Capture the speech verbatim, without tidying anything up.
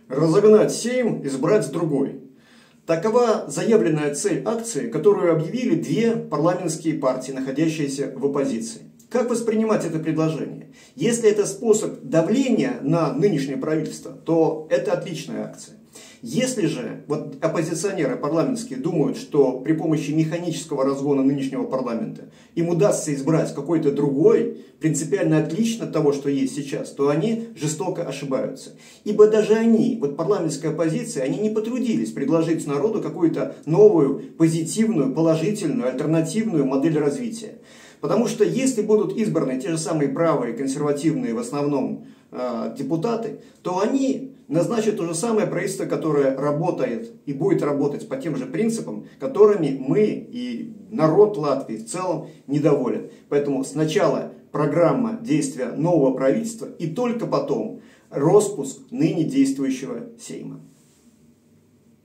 разогнать Сейм, избрать другой. Такова заявленная цель акции, которую объявили две парламентские партии, находящиеся в оппозиции. Как воспринимать это предложение? Если это способ давления на нынешнее правительство, то это отличная акция. Если же вот оппозиционеры парламентские думают, что при помощи механического разгона нынешнего парламента им удастся избрать какой-то другой, принципиально отлично от того, что есть сейчас, то они жестоко ошибаются. Ибо даже они, вот парламентская оппозиция, они не потрудились предложить народу какую-то новую, позитивную, положительную, альтернативную модель развития. Потому что если будут избраны те же самые правые, консервативные в основном э, депутаты, то они назначат то же самое правительство, которое работает и будет работать по тем же принципам, которыми мы и народ Латвии в целом недоволен. Поэтому сначала программа действия нового правительства и только потом распуск ныне действующего Сейма.